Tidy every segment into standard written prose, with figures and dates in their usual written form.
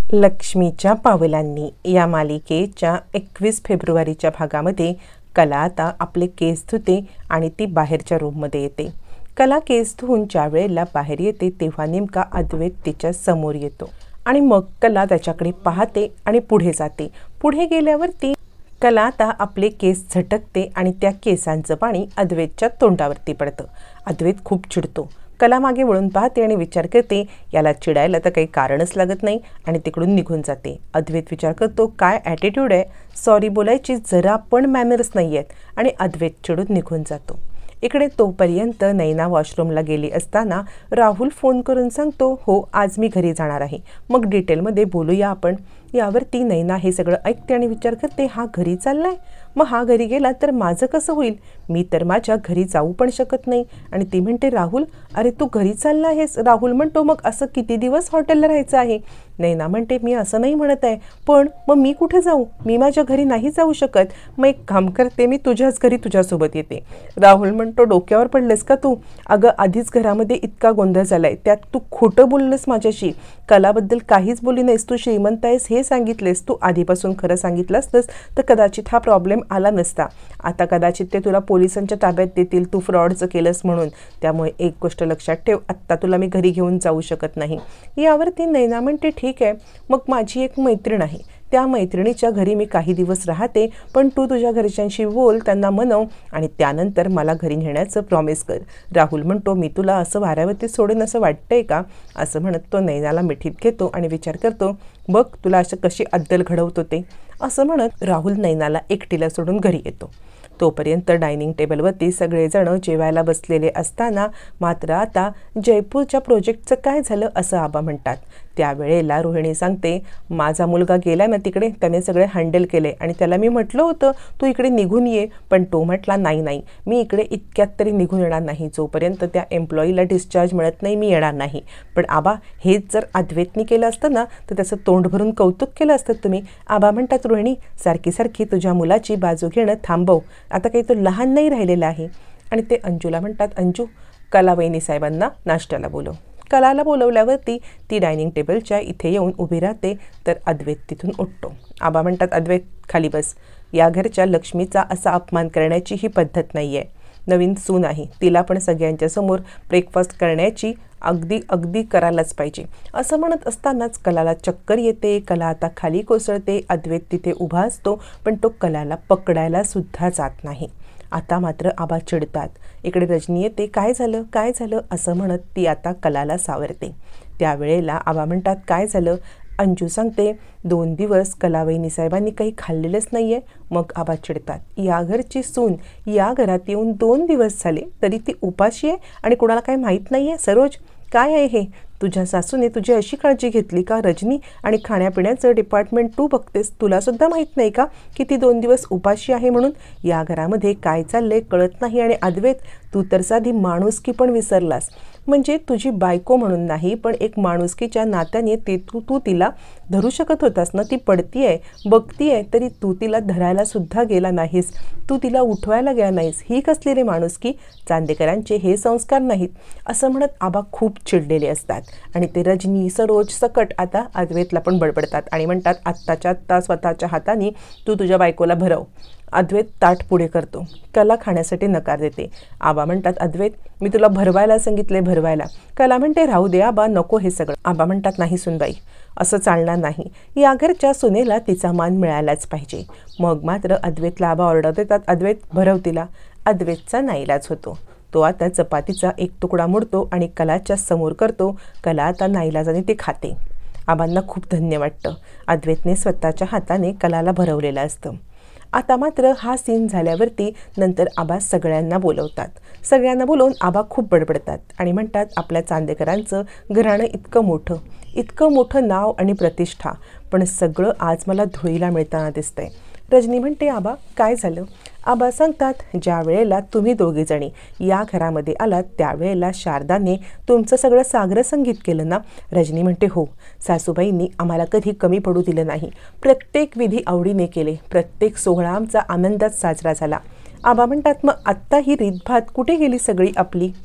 लक्ष्मीच्या पावलांनी या मालिकेच्या 21 फेब्रुवारीच्या भागामध्ये कला आता आपले केस धुते आणि ती बाहेरच्या रूममध्ये येते. कला केस धुवून ज्या वेळेला बाहेर येते तेव्हा नेमका अद्वैत तिच्या समोर येतो आणि मग कला त्याच्याकडे पाहते आणि पुढे जाते. पुढे गेल्यावरती कला आता आपले केस झटकते आणि त्या केसांचं पाणी अद्वैतच्या तोंडावरती पडतं. अद्वैत खूप चिडतो. कला मागे वळून पाहते आणि विचार करते याला चिडायला तर काही कारणच लागत नाही आणि तिकडून निघून जाते. अद्वैत विचार करतो काय ॲटिट्यूड आहे, सॉरी बोलायची जरा पण मॅनर्स नाही आहेत आणि अद्वैत चिडून निघून जातो. इकडे तोपर्यंत नैना वॉशरूमला गेली असताना राहुल फोन करून सांगतो हो आज मी घरी जाणार आहे, मग डिटेलमध्ये बोलूया आपण. यावरती नैना हे सगळं ऐकते आणि विचार करते हा घरी चाललाय, मग हा घरी गेला तर माझं कसं होईल, मी तर माझ्या घरी जाऊ पण शकत नाही. आणि ती म्हणते राहुल अरे तू घरी चालला आहेस. राहुल म्हणतो मग असं किती दिवस हॉटेलला राहायचं आहे. नैना म्हणते मी असं नाही म्हणत आहे, पण मग मी कुठे जाऊ, मी माझ्या घरी नाही जाऊ शकत, मग एक काम करते मी तुझ्याच घरी तुझ्यासोबत येते. राहुल म्हणतो डोक्यावर पडलेस का तू, अगं आधीच घरामध्ये इतका गोंधळ झालाय, त्यात तू खोटं बोललेस माझ्याशी, कलाबद्दल काहीच बोलली नाहीस, तू श्रीमंत आहेस हे सांगितलेस, तू आधीपासून खरं सांगितलं असतंस तर कदाचित हा प्रॉब्लेम आला नसता. आता कदाचित ते तुला पोलिसांच्या ताब्यात देतील तू फ्रॉडचं केलंस म्हणून, त्यामुळे एक गोष्ट लक्षात ठेव, आत्ता तुला मी घरी घेऊन जाऊ शकत नाही. यावरती नैना म्हणते ठीक आहे, मग माझी एक मैत्रीण आहे, त्या मैत्रिणीच्या घरी मी काही दिवस राहते, पण तू तुझ्या घरच्यांशी बोल, त्यांना मनव आणि त्यानंतर मला घरी नेण्याचं प्रॉमिस कर. राहुल म्हणतो मी तुला असं वाऱ्यावरती सोडेन असं वाटतंय का, असं म्हणत तो नैनाला मिठीत घेतो आणि विचार करतो बघ तुला असं कशी अद्दल घडवतो ते. असं म्हणत राहुल नैनाला एकटीला सोडून घरी येतो. तोपर्यंत डायनिंग टेबलवरती सगळेजण जेवायला बसलेले असताना मात्र आता जयपूरच्या प्रोजेक्टचं काय झालं असं आबा म्हणतात. त्यावेळेला रोहिणी सांगते माझा मुलगा गेला ना तिकडे, त्याने सगळे हँडल केले आणि त्याला मी म्हटलं होतं तू इकडे निघून ये, पण तो म्हटला नाही मी इकडे इतक्यात तरी निघून येणार नाही, जोपर्यंत त्या एम्प्लॉईला डिस्चार्ज मिळत नाही मी येणार नाही. पण आबा हेच जर अद्वैतनी केलं असतं ना तर त्याचं तोंड भरून कौतुक केलं असतं तुम्ही. आबा म्हणतात रोहिणी सारखी सारखी तुझ्या मुलाची बाजू घेणं थांबव, आता काही तो लहान नाही राहिलेला आहे. आणि ते अंजूला म्हणतात अंजू कला वहिनी साहेबांना नाश्त्याला बोलव. कलाला बोलवल्यावरती ती डायनिंग टेबलच्या इथे येऊन उभी राहते तर अद्वैत तिथून उठतो. आबा म्हणतात अद्वैत खाली बस, या घरच्या लक्ष्मीचा असा अपमान करण्याची ही पद्धत नाही आहे, नवीन सून आहे, तिला पण सगळ्यांच्या समोर ब्रेकफास्ट करण्याची अगदी करायलाच पाहिजे. असं म्हणत असतानाच कलाला चक्कर येते. कला आता खाली कोसळते. अद्वैत तिथे उभा असतो पण तो कलाला पकडायला सुद्धा जात नाही. आता मात्र आबा चिडतात. इकडे रजनी येते काय झालं असं म्हणत ती आता कलाला सावरते. त्यावेळेला आबा म्हणतात काय झालं. अंजू सांगते 2 दिवस कलावहिनी साहेबांनी काही खाल्लेलंच नाही आहे. मग आबा चिडतात, या घरची सून या घरात येऊन 2 दिवस झाले तरी ती उपाशी आहे आणि कुणाला काही माहीत नाही आहे. सरोज काय आहे हे, तुझ्या सासूने तुझी अशी काळजी घेतली का रजनी, आणि खाण्यापिण्याचं डिपार्टमेंट तू बघतेस, तुलासुद्धा माहीत नाही का की ती 2 दिवस उपाशी आहे म्हणून. या घरामध्ये काय चाललंय कळत नाही. आणि अद्वैत तू तर साधी माणुसकी पण विसरलास, म्हणजे तुझी बायको म्हणून नाही पण एक माणुसकीच्या नात्याने ते तू तिला धरू शकत होतास ना, ती पडतीये बघतीये तरी तू तिला धरायला सुद्धा गेला नाहीस, तू तिला उठवायला गेला नाहीस, ही कसली रे माणुसकी, चांदेकरांचे हे संस्कार नाहीत. असं म्हणत आबा खूप चिडलेले असतात आणि ते रजनी सरोज सकट आता अद्वैतला पण बडबडतात आणि म्हणतात आत्ताच्या आत्ता स्वतःच्या हाताने तू तुझ्या बायकोला भरव. अद्वैत ताट पुढे करतो. कला खाण्यासाठी नकार देते. आबा म्हणतात अद्वैत मी तुला भरवायला सांगितले भरवायला. कला म्हणते राहू दे आबा नको हे सगळं. आबा म्हणतात नाही सुनबाई असं चालणार नाही, या घरच्या सुनेला तिचा मान मिळायलाच पाहिजे. मग मात्र अद्वैतला आबा ऑर्डर देतात अद्वैत भरव तिला. अद्वैतचा नाईलाज होतो. तो आता चपातीचा एक तुकडा मोडतो आणि कलाच्या समोर करतो. कला आता नाईलाजाने ते खाते. आबांना खूप धन्य वाटतं. अद्वैतने स्वतःच्या हाताने कलाला भरवलेलं असतं. आता मात्र हा सीन झाल्यावरती नंतर आबा सगळ्यांना बोलवतात. सगळ्यांना बोलवून आबा खूप बडबडतात आणि म्हणतात आपल्या चांदेकरांचं घराणं इतकं मोठं नाव आणि प्रतिष्ठा, पण सगळं आज मला धुळीला मिळताना दिसतंय. रजनी म्हणते आबा काय झालं. आबा सांगतात ज्या वेळेला तुम्ही दोघीजणी या घरामध्ये आलात त्यावेळेला शारदाने तुमचं सगळं सागर संगीत केलं ना. रजनी म्हणते हो, सासूबाईंनी आम्हाला कधी कमी पडू दिलं नाही, प्रत्येक विधी आवडीने केले, प्रत्येक सोहळा आमचा आनंदात साजरा झाला. आबा म्हणतात मग आत्ता ही रीतभात कुठे गेली सगळी आपली.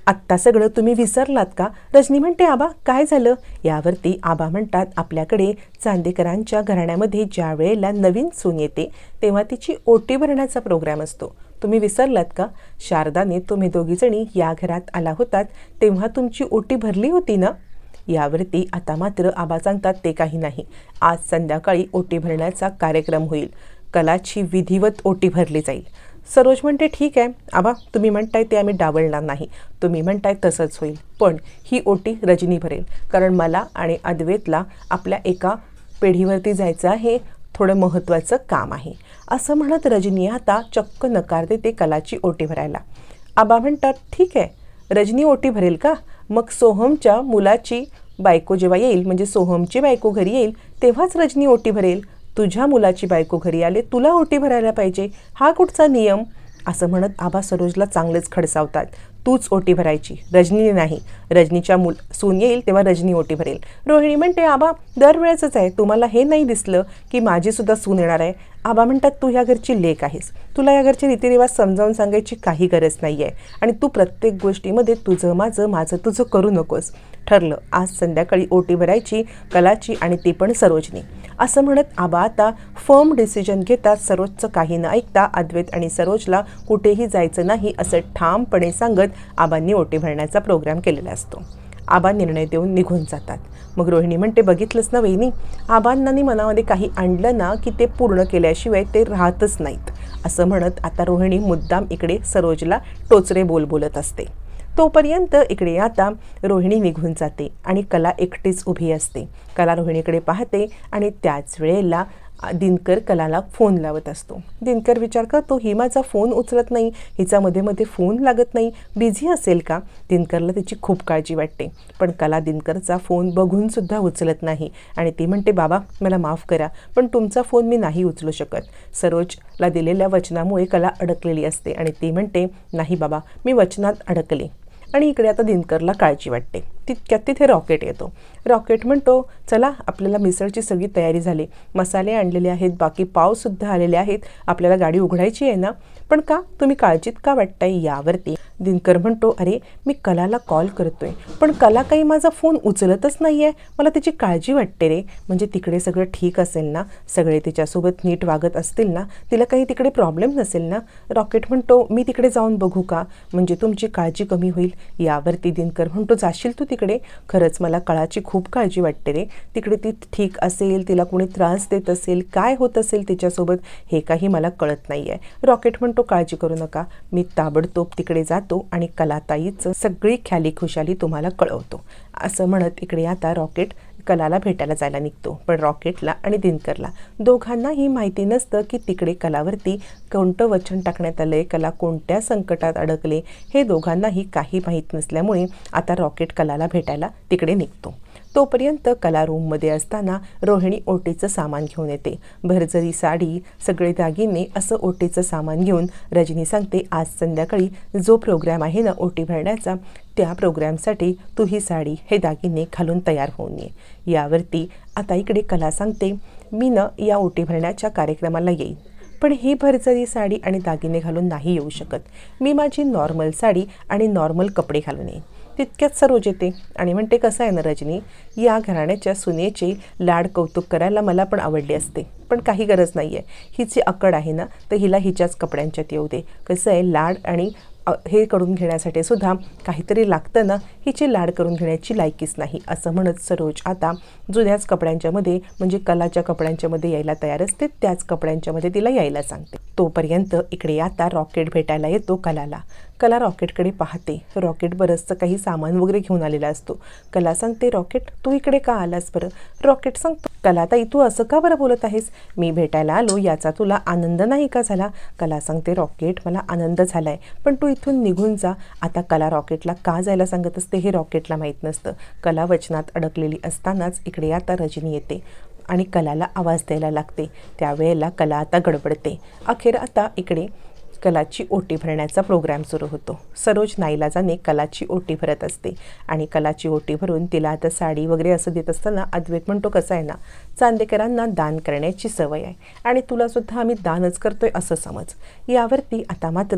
आत्ता सगळं तुम्ही विसरलात का? रजनी म्हणते, आबा काय झालं? यावरती आबा म्हणतात, आपल्याकडे चांदेकरांच्या घराण्यामध्ये ज्या वेळेला नवीन सून येते तेव्हा तिची ओटी भरण्याचा प्रोग्राम असतो. तुम्ही विसरलात का? शारदाने तुम्ही दोघीजणी या घरात आला होतात तेव्हा तुमची ओटी भरली होती ना? यावरती आता मात्र आबा सांगतात, ते काही नाही, आज संध्याकाळी ओटी भरण्याचा कार्यक्रम होईल, कलाची विधिवत ओटी भरली जाईल. सरोज म्हणते, ठीक आहे आबा, तुम्ही म्हणताय ते आम्ही डावलणार नाही, तुम्ही म्हणताय तसंच होईल, पण ही ओटी रजनी भरेल, कारण मला आणि अद्वैतला आपल्या एका पिढीवरती जायचं आहे, थोडं महत्त्वाचं काम आहे. असं म्हणत रजनी आता चक्क नकार देते कलाची ओटी भरायला. आबा म्हणतात, ठीक आहे, रजनी ओटी भरेल का? मग सोहमच्या मुलाची बायको जेव्हा येईल, म्हणजे सोहमची बायको घरी येईल तेव्हाच रजनी ओटी भरेल. तुझ्या मुलाची बायको घरी आले तुला ओटी भरायला पाहिजे, हा कुठचा नियम? असं म्हणत आबा सरोजला चांगलेच खडसावतात. तूच ओटी भरायची, रजनीने नाही. रजनीच्या सून येईल तेव्हा रजनी ओटी भरेल. रोहिणी म्हणते, आबा दरवेळेसच आहे, तुम्हाला हे नाही दिसलं की माझीसुद्धा सून येणार आहे? आबा म्हणतात, तू ह्या घरची लेक आहेस, तुला या घरचे रीतिरिवाज समजावून सांगायची काही गरज नाही आहे, आणि तू प्रत्येक गोष्टीमध्ये तुझं माझं माझं तुझं करू नकोस. ठरलं, आज संध्याकाळी ओटी भरायची कलाची, आणि ती पण सरोजनी. असं म्हणत आबा आता फर्म डिसिजन घेतात. सरोजचं काही न ऐकता अद्वैत आणि सरोजला कुठेही जायचं नाही असं ठामपणे सांगत आबांनी ओटी भरण्याचा प्रोग्राम केलेला असतो. आबा निर्णय देऊन निघून जातात. मग रोहिणी म्हणते, बघितलंच ना वहिनी, आबांनी मनामध्ये काही आणलं ना की ते पूर्ण केल्याशिवाय ते राहतच नाहीत. असं म्हणत आता रोहिणी मुद्दाम इकडे सरोजला टोचरे बोलत असते. तोपर्यंत इकडे आता रोहिणी निघून जाते आणि कला एकटीच उभी असते. कला रोहिणीकडे पाहते आणि त्याच वेळेला दिनकर कलाला फोन लावत असतो. दिनकर विचार करतो, ही माझा फोन उचलत नाही, हिचा मध्ये मध्ये फोन लागत नाही, बिझी असेल का? दिनकरला तिची खूप काळजी वाटते, पण कला दिनकरचा फोन बघूनसुद्धा उचलत नाही आणि ती म्हणते, बाबा मला माफ करा, पण तुमचा फोन मी नाही उचलू शकत. सरोजला दिलेल्या वचनामुळे कला अडकलेली असते आणि ती म्हणते, नाही बाबा, मी वचनात अडकले. आणि इकडे आता दिनकरला काळजी वाटते. तितक्यात तिथे रॉकेट येतो. रॉकेट म्हणतो, चला आपल्याला मिसळची सगळी तयारी झाली, मसाले आणलेले आहेत, बाकी पावसुद्धा आलेले आहेत, आपल्याला गाडी उघडायची आहे ना? पण का, तुम्ही काळजीत का वाटताय? यावरती दिनकर म्हणतो, अरे मी कलाला कॉल करतोय पण कला काही माझा फोन उचलतच नाही आहे, मला तिची काळजी वाटते रे. म्हणजे तिकडे सगळं ठीक असेल ना, सगळे तिच्यासोबत नीट वागत असतील ना, तिला काही तिकडे प्रॉब्लेम नसेल ना? रॉकेट म्हणतो, मी तिकडे जाऊन बघू का, म्हणजे तुमची काळजी कमी होईल. यावरती दिनकर म्हणतो, जाशील तू तिकडे? खरंच मला कलाची खूप काळजी वाटते रे, तिकडे ती ठीक असेल, तिला कोणी त्रास देत असेल, काय होत असेल तिच्यासोबत, हे काही मला कळत नाही आहे. रॉकेट म्हणतो, काळजी करू नका, मी ताबडतोब तिकडे जातो आणि कलाताईचं सगळी ख्याली खुशाली तुम्हाला कळवतो. असं म्हणत इकडे आता रॉकेट कलाला भेटायला जायला निघतो. पण रॉकेटला आणि दिनकरला दोघांनाही माहिती नसतं की तिकडे कलावरती कोणतं वचन टाकण्यात आलं आहे, कला कोणत्या संकटात अडकले, हे दोघांनाही काही माहीत नसल्यामुळे आता रॉकेट कलाला भेटायला तिकडे निघतो. तोपर्यंत कला रूममध्ये असताना रोहिणी ओटीचं सामान घेऊन येते. भरजरी साडी, सगळे दागिने, असं ओटीचं सामान घेऊन रजनी सांगते, आज संध्याकाळी जो प्रोग्राम आहे ना ओटी भरण्याचा, त्या प्रोग्रामसाठी तू ही साडी, हे दागिने घालून तयार होऊन ये. यावरती आता इकडे कला सांगते, मी न या ओटी भरण्याच्या कार्यक्रमाला येईन, पण ही भरजरी साडी आणि दागिने घालून नाही येऊ शकत, मी माझी नॉर्मल साडी आणि नॉर्मल कपडे घालून येईन. तितक्यात सरोज येते आणि म्हणते, कसं आहे ना रजनी, या घराण्याच्या सुनेचे लाड कौतुक करायला मला पण आवडले असते, पण काही गरज नाही आहे, हिची अक्कड आहे ना, तर हिला हिच्याच कपड्यांच्यात येऊ दे. कसं आहे, लाड आणि हे करून घेण्यासाठी सुद्धा काहीतरी लागतं ना, हिची लाड करून घेण्याची लायकीच नाही. असं म्हणत सरोज आता जुन्याच कपड्यांच्यामध्ये, म्हणजे कलाच्या कपड्यांच्यामध्ये यायला तयार असते, त्याच कपड्यांच्यामध्ये तिला यायला सांगते. तोपर्यंत इकडे आता रॉकेट भेटायला येतो कलाला. कला रॉकेटकडे पाहते. रॉकेट बरंचसं काही सामान वगैरे घेऊन आलेला असतो. कला सांगते, रॉकेट तू इकडे का आलास बरं? रॉकेट सांगतो, कलाताई तू असं का बरं बोलत आहेस, मी भेटायला आलो याचा तुला आनंद नाही का झाला? कला सांगते, रॉकेट मला आनंद झाला आहे, पण तू इथून निघून जा. आता कला रॉकेटला का जायला सांगत असते हे रॉकेटला माहीत नसतं. कला वचनात अडकलेली असतानाच इकडे आता रजनी येते आणि कलाला आवाज द्यायला लागते. त्यावेळेला कला आता गडबडते. अखेर आता इकडे कलाची ओटी भरण्याचा प्रोग्राम सुरू होतो. सरोज नाईलाजाने कलाची ओटी भरत असते आणि कलाची ओटी भरून तिला आता साडी वगैरे असं देत असताना अद्वैत म्हणतो, कसं आहे ना, चांदेकरांना दान करण्याची सवय आहे आणि तुलासुद्धा आम्ही दानच करतोय असं समज. यावरती आता मात्र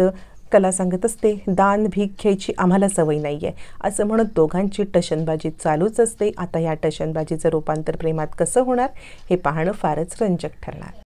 कला सांगत असते, दान भीक घ्यायची आम्हाला सवय नाही आहे, असं म्हणत दोघांची टशनबाजी चालूच असते. आता या टशनबाजीचं रूपांतर प्रेमात कसं होणार हे पाहणं फारच रंजक ठरणार.